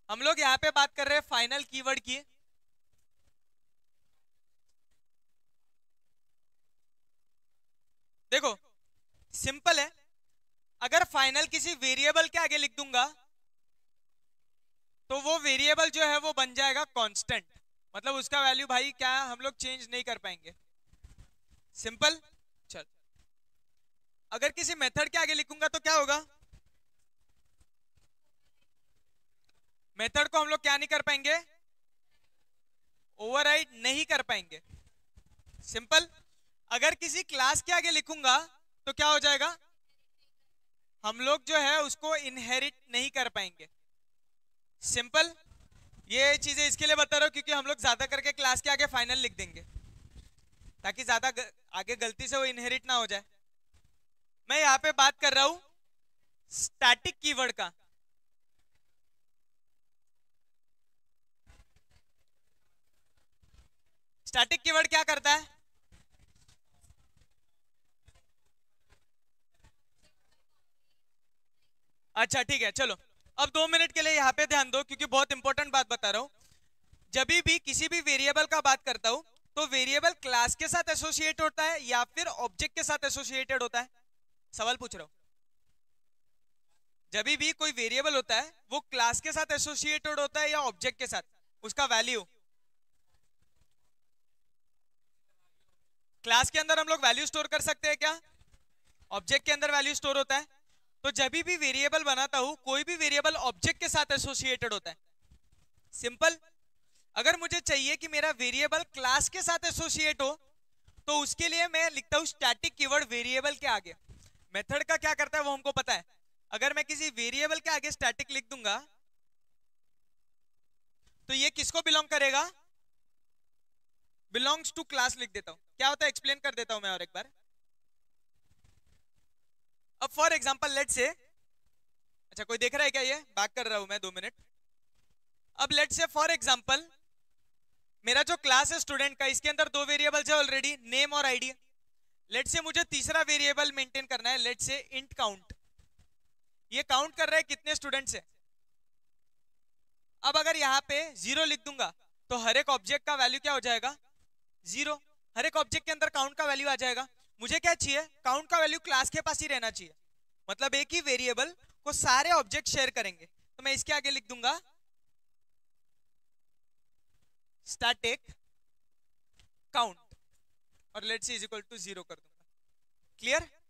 हम लोग यहाँ पे बात कर रहे हैं फाइनल कीवर्ड की। देखो सिंपल है, अगर फाइनल किसी वेरिएबल के आगे लिख दूंगा तो वो वेरिएबल जो है वो बन जाएगा कांस्टेंट, मतलब उसका वैल्यू भाई क्या हम लोग चेंज नहीं कर पाएंगे। सिंपल। चल, अगर किसी मेथड के आगे लिखूंगा तो क्या होगा? मेथड को हम लोग क्या नहीं कर पाएंगे? ओवरराइड नहीं कर पाएंगे। सिंपल। अगर किसी क्लास के आगे लिखूंगा तो क्या हो जाएगा? हम लोग जो है उसको इनहेरिट नहीं कर पाएंगे। सिंपल। ये चीजें इसके लिए बता रहा हूं क्योंकि हम लोग ज्यादा करके क्लास के आगे फाइनल लिख देंगे ताकि आगे गलती से वो इनहेरिट ना हो जाए। मैं यहां पे बात कर रहा हूं स्टैटिक कीवर्ड का। स्टैटिक कीवर्ड क्या करता है? अच्छा ठीक है, चलो अब 2 मिनट के लिए यहाँ पे ध्यान दो क्योंकि बहुत इंपॉर्टेंट बात बता रहा हूँ। जब भी किसी भी वेरिएबल का बात करता हूं तो वेरिएबल क्लास के साथ एसोसिएट होता है या फिर ऑब्जेक्ट के साथ एसोसिएटेड होता है? सवाल पूछ रहा हूं। जब भी कोई वेरिएबल होता है वो क्लास के साथ एसोसिएटेड होता है या ऑब्जेक्ट के साथ? उसका वैल्यू क्लास के अंदर हम लोग वैल्यू स्टोर कर सकते हैं क्या? ऑब्जेक्ट के अंदर वैल्यू स्टोर होता है। तो जब भी वेरिएबल बनाता हूं कोई भी वेरिएबल ऑब्जेक्ट के साथ एसोसिएटेड होता है। सिंपल। अगर मुझे चाहिए कि मेरा वेरिएबल क्लास के साथ एसोसिएट हो तो उसके लिए मैं लिखता हूं स्टैटिक कीवर्ड वेरिएबल के आगे। मेथड का क्या करता है वो हमको पता है। अगर मैं किसी वेरिएबल के आगे स्टैटिक लिख दूंगा तो ये किसको बिलोंग करेगा? बिलोंग्स टू क्लास लिख देता हूं। क्या होता है एक्सप्लेन कर देता हूं मैं और एक बार। अब फॉर एग्जांपल लेट से, अच्छा कोई देख रहा है क्या? ये बैक कर रहा हूं मैं 2 मिनट। अब लेट से फॉर एग्जांपल मेरा जो क्लास है स्टूडेंट का, इसके अंदर 2 वेरिएबल्स है ऑलरेडी, नेम और आईडी। लेट से मुझे तीसरा वेरिएबल मेंटेन करना है, लेट से इंट काउंट। ये काउंट कर रहा है कितने स्टूडेंट्स है। अब अगर यहाँ पे 0 लिख दूंगा तो हर एक ऑब्जेक्ट का वैल्यू क्या हो जाएगा? 0। हर एक ऑब्जेक्ट के अंदर काउंट का वैल्यू आ जाएगा। मुझे क्या चाहिए? काउंट का वैल्यू क्लास के पास ही रहना चाहिए, मतलब एक ही वेरिएबल को सारे ऑब्जेक्ट शेयर करेंगे। तो मैं इसके आगे लिख दूंगा स्टैटिक काउंट और let's say is equal to 0 कर दूंगा। क्लियर?